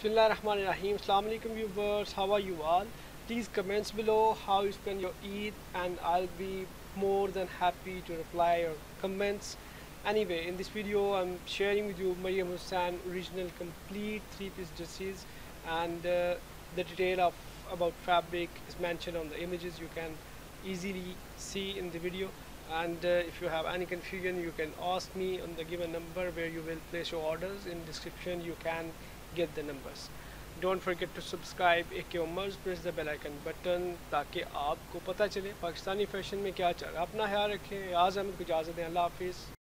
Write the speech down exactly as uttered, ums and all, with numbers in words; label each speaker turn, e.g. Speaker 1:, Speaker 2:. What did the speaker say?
Speaker 1: Bismillahirrahmanirrahim. Assalamu alaikum viewers. How are you all? Please comments below how you spend your Eid and I'll be more than happy to reply your comments. Anyway, in this video I'm sharing with you Maryam Hussain original complete three-piece dresses, and uh, the detail of about fabric is mentioned on the images. You can easily see in the video, and uh, if you have any confusion you can ask me on the given number where you will place your orders. In description you can get the numbers. Don't forget to subscribe A K Umers, press the bell icon button ताकि आपको पता चले Pakistani fashion में क्या चल रहा है। अपना ख्याल रखें। आज अहमद को इजाज़त दें। अल्लाह हाफिज़।